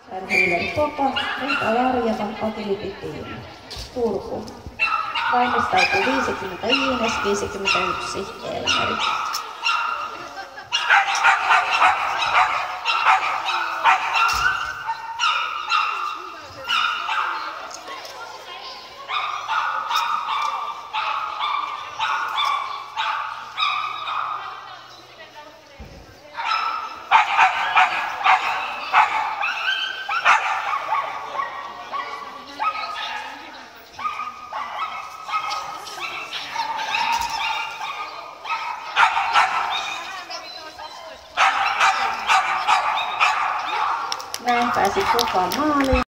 Hiileri Kopa, Rita Jarjava, Agility Team. Turku. Valmistautuu 50 Iines, 51 Elmeri. Näin pääsi Kopa maaliin.